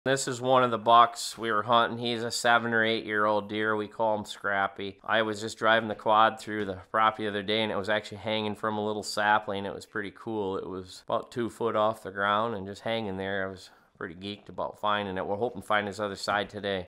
This is one of the bucks we were hunting. He's a 7 or 8 year old deer. We call him Scrappy. I was just driving the quad through the property the other day, and it was actually hanging from a little sapling. It was pretty cool. It was about 2 foot off the ground and just hanging there. I was pretty geeked about finding it. We're hoping to find his other side today.